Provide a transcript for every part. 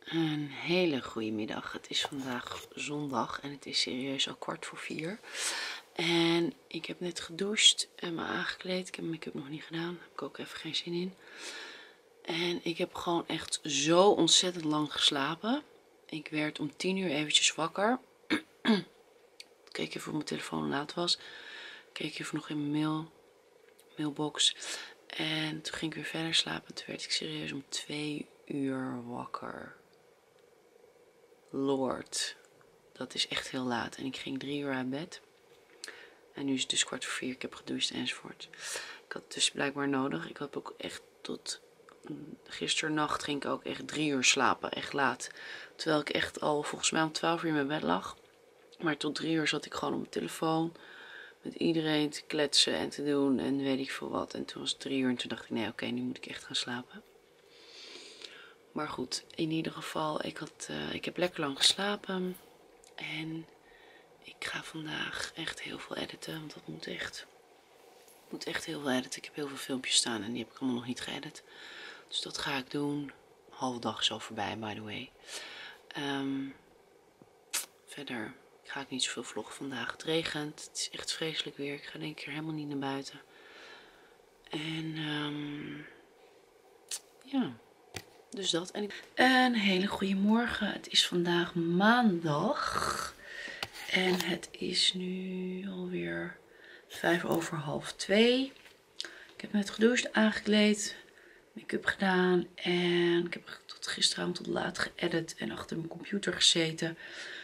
Een hele goede middag. Het is vandaag zondag en het is serieus al 4:15. En ik heb net gedoucht en me aangekleed. Ik heb mijn make-up nog niet gedaan. Daar heb ik ook even geen zin in. En ik heb gewoon echt zo ontzettend lang geslapen. Ik werd om 10 uur eventjes wakker. Keek even of mijn telefoon laat was. Keek even nog in mijn mailbox. En toen ging ik weer verder slapen. Toen werd ik serieus om 2 uur wakker. Lord, dat is echt heel laat. En ik ging 3 uur uit bed. En nu is het dus 4:15. Ik heb gedoucht enzovoort. Ik had het dus blijkbaar nodig. Ik had ook echt tot gisternacht ging ik ook echt 3 uur slapen. Echt laat. Terwijl ik echt al volgens mij om 12 uur in mijn bed lag. Maar tot 3 uur zat ik gewoon op mijn telefoon. Met iedereen te kletsen en te doen. En weet ik veel wat. En toen was het 3 uur. En toen dacht ik nee oké, nu moet ik echt gaan slapen. Maar goed, in ieder geval, ik heb lekker lang geslapen. En ik ga vandaag echt heel veel editen. Want dat moet echt. Ik moet echt heel veel editen. Ik heb heel veel filmpjes staan en die heb ik allemaal nog niet geëdit. Dus dat ga ik doen. Halve dag is al voorbij, by the way. Verder ga ik niet zoveel vloggen vandaag. Het regent. Het is echt vreselijk weer. Ik ga denk ik helemaal niet naar buiten. En ja. Dus dat. En een hele goede morgen. Het is vandaag maandag. En het is nu alweer 2:05. Ik heb net gedoucht, aangekleed, make-up gedaan. En ik heb tot gisteravond tot laat geëdit en achter mijn computer gezeten.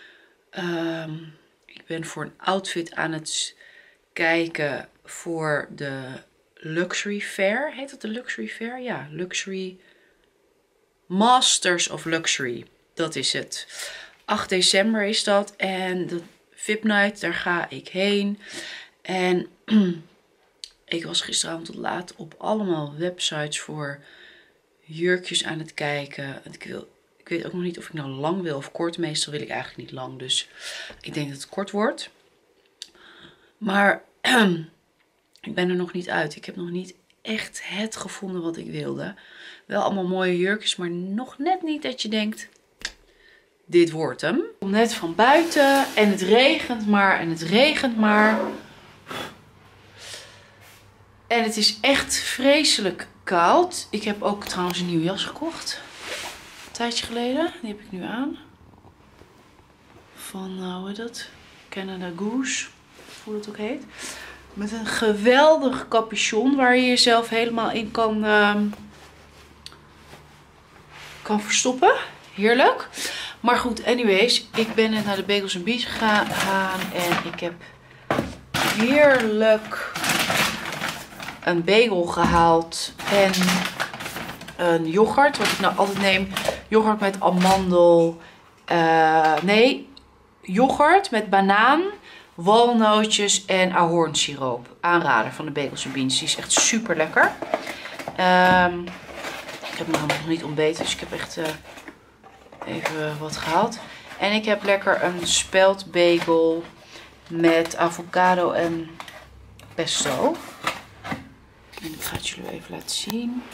Ik ben voor een outfit aan het kijken voor de Luxury Fair. Heet dat de Luxury Fair? Ja, Luxury Masters of Luxury. Dat is het. 8 december is dat. En de VIP Night, daar ga ik heen. En ik was gisteravond tot laat op allemaal websites voor jurkjes aan het kijken. Ik weet ook nog niet of ik nou lang wil of kort. Meestal wil ik eigenlijk niet lang. Dus ik denk dat het kort wordt. Maar ik ben er nog niet uit. Ik heb nog niet echt het gevonden wat ik wilde. Wel allemaal mooie jurkjes, maar nog net niet dat je denkt, dit wordt hem. Ik kom net van buiten en het regent maar en het regent maar. En het is echt vreselijk koud. Ik heb ook trouwens een nieuwe jas gekocht. Een tijdje geleden. Die heb ik nu aan. Van, hoe heet dat? Canada Goose. Hoe dat ook heet. Met een geweldig capuchon waar je jezelf helemaal in kan verstoppen. Heerlijk. Maar goed, anyways. Ik ben net naar de Bagels & Beans gegaan. En ik heb heerlijk een bagel gehaald. En een yoghurt. Wat ik nou altijd neem. Yoghurt met amandel. Nee. Yoghurt met banaan. Walnootjes en ahornsiroop. Aanrader van de Bagels & Beans. Die is echt super lekker. Ik heb nog niet ontbeten. Dus ik heb echt even wat gehaald. En ik heb lekker een speldbagel met avocado en pesto. En ik ga het jullie even laten zien.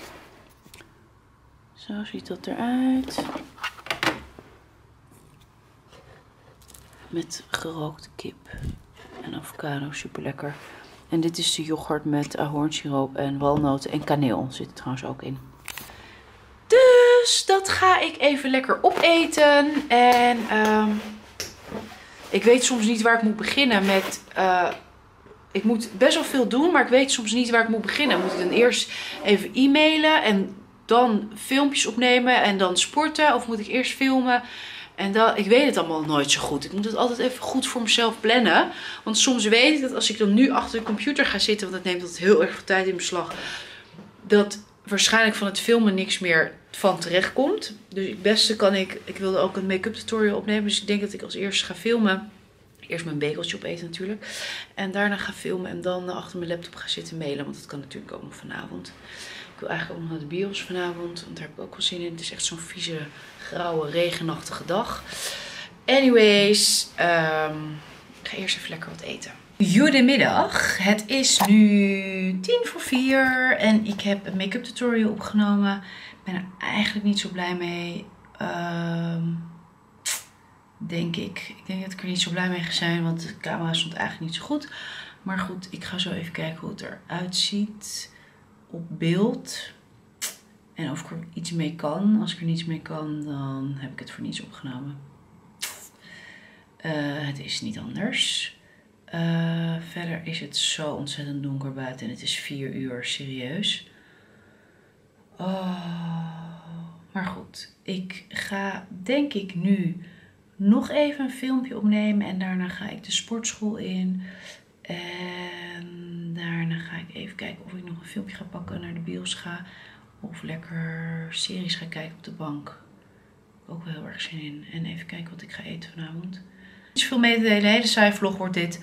Zo ziet dat eruit. Met gerookte kip en avocado, super lekker. En dit is de yoghurt met ahornsiroop en walnoten en kaneel. Zit er trouwens ook in. Dus dat ga ik even lekker opeten. En ik weet soms niet waar ik moet beginnen met. Ik moet best wel veel doen, maar ik weet soms niet waar ik moet beginnen. Moet ik dan eerst even e-mailen en dan filmpjes opnemen en dan sporten? Of moet ik eerst filmen? En ik weet het allemaal nooit zo goed. Ik moet het altijd even goed voor mezelf plannen. Want soms weet ik dat als ik dan nu achter de computer ga zitten, want dat neemt altijd heel erg veel tijd in beslag, dat waarschijnlijk van het filmen niks meer van terecht komt. Dus het beste kan ik wilde ook een make-up tutorial opnemen. Dus ik denk dat ik als eerste ga filmen. Eerst mijn bageltje opeten natuurlijk. En daarna ga filmen en dan achter mijn laptop ga zitten mailen. Want dat kan natuurlijk ook nog vanavond. Ik wil eigenlijk ook nog naar de bios vanavond. Want daar heb ik ook wel zin in. Het is echt zo'n vieze, grauwe, regenachtige dag. Anyways. Ik ga eerst even lekker wat eten. Goedemiddag. Het is nu 3:50. En ik heb een make-up tutorial opgenomen. Ik ben er eigenlijk niet zo blij mee. Denk ik. Ik denk dat ik er niet zo blij mee ga zijn, want de camera stond eigenlijk niet zo goed. Maar goed, ik ga zo even kijken hoe het eruit ziet op beeld. En of ik er iets mee kan. Als ik er niets mee kan, dan heb ik het voor niets opgenomen. Het is niet anders. Verder is het zo ontzettend donker buiten en het is 4 uur, serieus. Maar goed, ik ga denk ik nu nog even een filmpje opnemen en daarna ga ik de sportschool in. En daarna ga ik even kijken of ik nog een filmpje ga pakken, naar de bios ga. Of lekker series ga kijken op de bank. Daar heb ik ook wel heel erg zin in. En even kijken wat ik ga eten vanavond. Niet zoveel mee te delen, een hele saaie vlog wordt dit.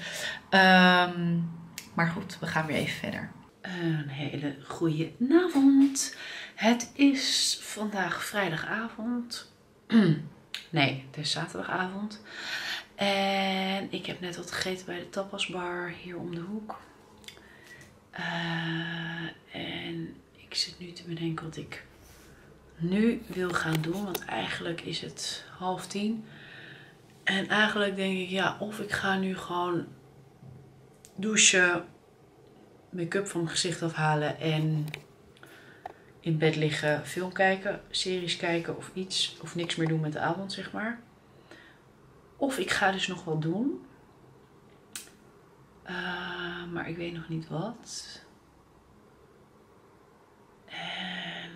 Maar goed, we gaan weer even verder. Een hele goede avond. Het is vandaag vrijdagavond. Nee, het is zaterdagavond. En ik heb net wat gegeten bij de tapasbar hier om de hoek. En ik zit nu te bedenken wat ik nu wil gaan doen. Want eigenlijk is het 9:30. En eigenlijk denk ik, ja, of ik ga nu gewoon douchen, make-up van mijn gezicht afhalen en in bed liggen, film kijken, series kijken of iets. Of niks meer doen met de avond, zeg maar. Of ik ga dus nog wat doen. Maar ik weet nog niet wat. En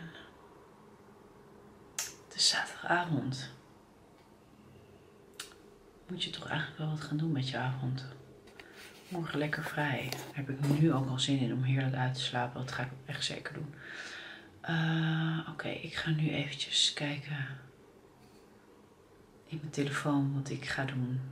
het is zaterdagavond. Moet je toch eigenlijk wel wat gaan doen met je avond. Morgen lekker vrij. Daar heb ik nu ook al zin in om heerlijk uit te slapen. Dat ga ik echt zeker doen. Oké, ik ga nu eventjes kijken in mijn telefoon wat ik ga doen.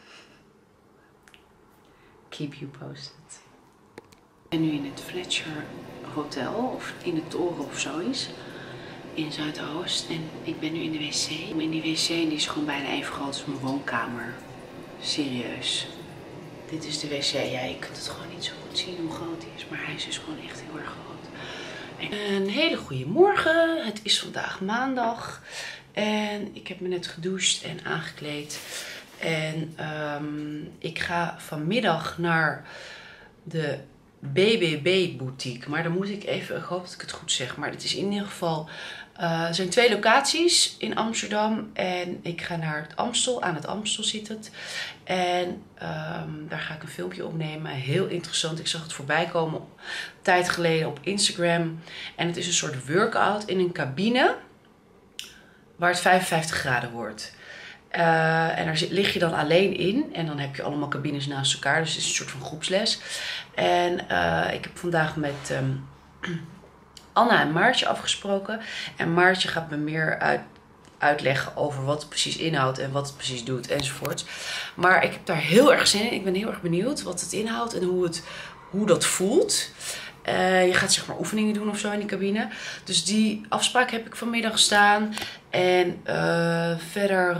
Keep you posted. Ik ben nu in het Fletcher Hotel of in de toren of zoiets. In Zuidoost. En ik ben nu in de wc. In die wc en die is gewoon bijna even groot als mijn woonkamer. Serieus. Dit is de wc. Ja, je kunt het gewoon niet zo goed zien hoe groot die is. Maar hij is dus gewoon echt heel erg groot. En een hele goede morgen. Het is vandaag maandag. En ik heb me net gedoucht en aangekleed. En ik ga vanmiddag naar de BBB boutique. Maar dan moet ik even, ik hoop dat ik het goed zeg. Maar het is in ieder geval, er zijn 2 locaties in Amsterdam. En ik ga naar het Amstel, aan het Amstel zit het. En daar ga ik een filmpje opnemen. Heel interessant. Ik zag het voorbij komen een tijd geleden op Instagram. En het is een soort workout in een cabine waar het 55 graden wordt. En daar lig je dan alleen in. En dan heb je allemaal cabines naast elkaar. Dus het is een soort van groepsles. En ik heb vandaag met Anna en Maartje afgesproken. En Maartje gaat me meer uitleggen over wat het precies inhoudt. En wat het precies doet enzovoort. Maar ik heb daar heel erg zin in. Ik ben heel erg benieuwd wat het inhoudt. En hoe dat voelt. Je gaat zeg maar oefeningen doen of zo in die cabine. Dus die afspraak heb ik vanmiddag staan. En verder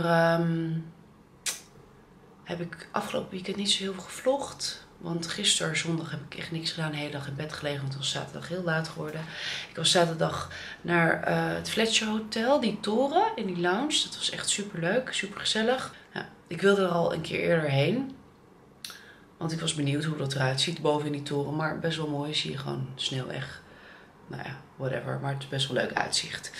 heb ik afgelopen weekend niet zo heel veel gevlogd. Want gisteren, zondag, heb ik echt niks gedaan. De hele dag in bed gelegen, want het was zaterdag heel laat geworden. Ik was zaterdag naar het Fletcher Hotel, die toren in die lounge. Dat was echt super leuk, super gezellig. Ja, ik wilde er al een keer eerder heen. Want ik was benieuwd hoe dat eruit ziet boven in die toren. Maar best wel mooi. Zie je gewoon sneeuwweg. Nou ja, whatever. Maar het is best wel leuk uitzicht.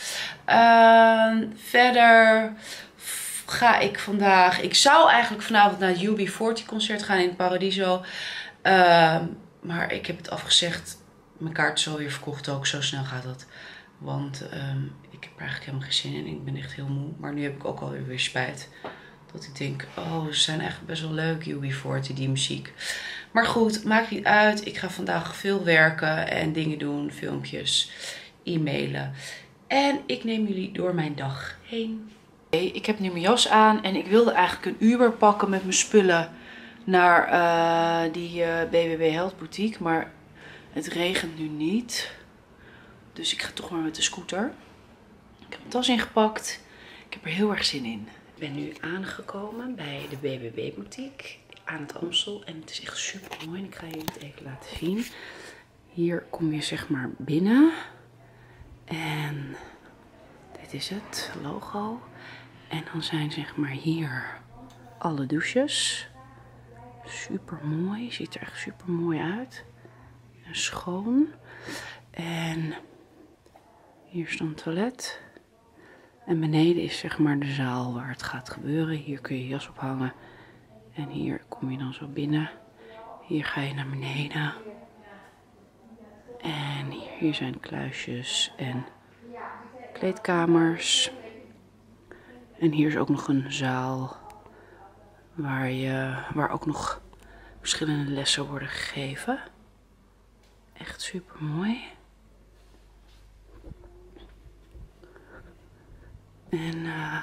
Verder ga ik vandaag... Ik zou eigenlijk vanavond naar het UB40 concert gaan in Paradiso. Maar ik heb het afgezegd. Mijn kaart is alweer verkocht ook. Zo snel gaat dat. Want ik heb er eigenlijk helemaal geen zin in. Ik ben echt heel moe. Maar nu heb ik ook alweer weer spijt. Dat ik denk, oh, ze zijn eigenlijk best wel leuk, UB40, die muziek. Maar goed, maakt niet uit. Ik ga vandaag veel werken en dingen doen, filmpjes, e-mailen. En ik neem jullie door mijn dag heen. Ik heb nu mijn jas aan en ik wilde eigenlijk een Uber pakken met mijn spullen naar die BBB Health Boutique. Maar het regent nu niet. Dus ik ga toch maar met de scooter. Ik heb mijn tas ingepakt. Ik heb er heel erg zin in. Ik ben nu aangekomen bij de BBB boutique aan het Amstel. En het is echt super mooi. En ik ga jullie het even laten zien. Hier kom je zeg maar binnen. En Dit is het logo. En dan zijn zeg maar hier alle douches. Super mooi. Ziet er echt super mooi uit. En schoon. En hier is dan het toilet. En beneden is zeg maar de zaal waar het gaat gebeuren. Hier kun je je jas ophangen. En hier kom je dan zo binnen. Hier ga je naar beneden. En hier zijn kluisjes en kleedkamers. En hier is ook nog een zaal waar ook nog verschillende lessen worden gegeven. Echt super mooi. En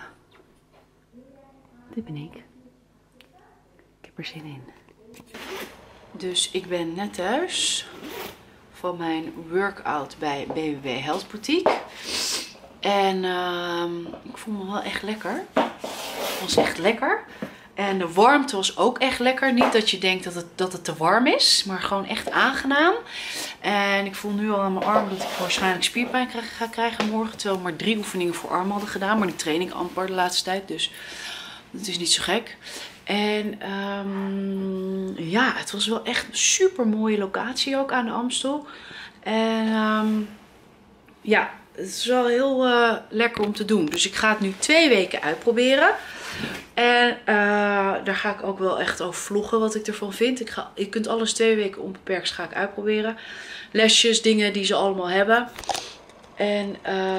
dit ben ik. Ik heb er zin in. Dus ik ben net thuis van mijn workout bij BBB Health Boutique. En ik voel me wel echt lekker. Het was echt lekker. En de warmte was ook echt lekker. Niet dat je denkt dat het te warm is, maar gewoon echt aangenaam. En ik voel nu al aan mijn arm dat ik waarschijnlijk spierpijn ga krijgen morgen. Terwijl we maar 3 oefeningen voor armen hadden gedaan. Maar die train ik amper de laatste tijd, dus dat is niet zo gek. En ja, het was wel echt een super mooie locatie ook aan de Amstel. En ja, het is wel heel lekker om te doen. Dus ik ga het nu 2 weken uitproberen. En daar ga ik ook wel echt over vloggen wat ik ervan vind. Je kunt alles 2 weken onbeperkt ga ik uitproberen. Lesjes, dingen die ze allemaal hebben. En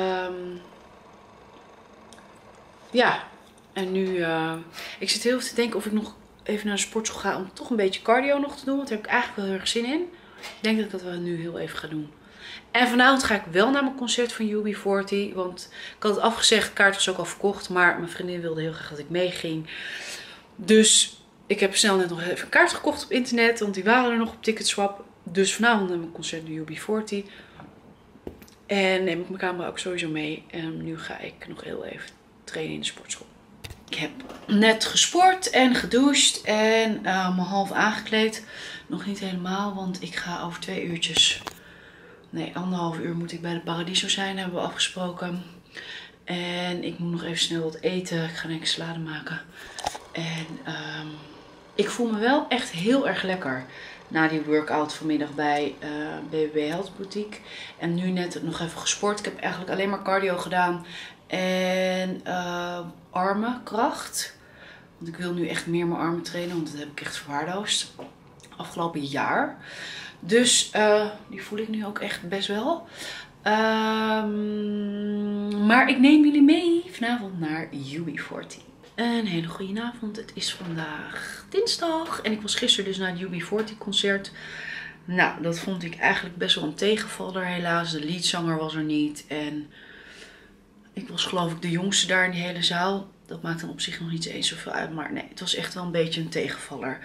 ja, en nu ik zit heel even te denken of ik nog even naar de sportschool ga om toch een beetje cardio nog te doen. Want daar heb ik eigenlijk wel heel erg zin in. Ik denk dat ik dat wel nu heel even ga doen. En vanavond ga ik wel naar mijn concert van UB40. Want ik had het afgezegd, de kaart was ook al verkocht. Maar mijn vriendin wilde heel graag dat ik meeging. Dus ik heb snel net nog even een kaart gekocht op internet. Want die waren er nog op Ticketswap. Dus vanavond naar mijn concert bij UB40. En neem ik mijn camera ook sowieso mee. En nu ga ik nog heel even trainen in de sportschool. Ik heb net gesport en gedoucht en me half aangekleed. Nog niet helemaal, want ik ga over 2 uurtjes... Nee, 1,5 uur moet ik bij de Paradiso zijn, hebben we afgesproken. En ik moet nog even snel wat eten. Ik ga denk ik salade maken. En ik voel me wel echt heel erg lekker na die workout vanmiddag bij BBB Health Boutique. En nu net nog even gesport. Ik heb eigenlijk alleen maar cardio gedaan. En armenkracht. Want ik wil nu echt meer mijn armen trainen, want dat heb ik echt verwaarloosd. Afgelopen jaar. Dus die voel ik nu ook echt best wel. Maar ik neem jullie mee vanavond naar UB40. Een hele goede avond. Het is vandaag dinsdag. En ik was gisteren dus naar het UB40 concert. Nou, dat vond ik eigenlijk best wel een tegenvaller helaas. De leadzanger was er niet. En ik was geloof ik de jongste daar in die hele zaal. Dat maakt dan op zich nog niet eens zoveel uit. Maar nee, het was echt wel een beetje een tegenvaller.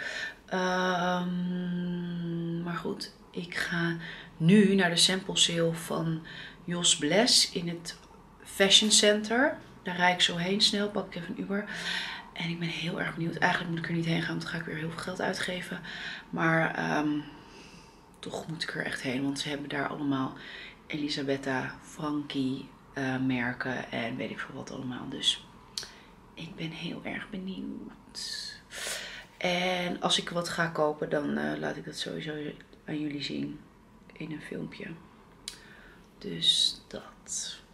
Maar goed, ik ga nu naar de sample sale van Jos Bless in het Fashion Center. Daar rijd ik zo heen snel, pak ik even een Uber. En ik ben heel erg benieuwd. Eigenlijk moet ik er niet heen gaan, want dan ga ik weer heel veel geld uitgeven. Maar toch moet ik er echt heen, want ze hebben daar allemaal Elisabetta, Frankie merken en weet ik veel wat allemaal. Dus ik ben heel erg benieuwd. En als ik wat ga kopen, dan laat ik dat sowieso aan jullie zien in een filmpje. Dus dat.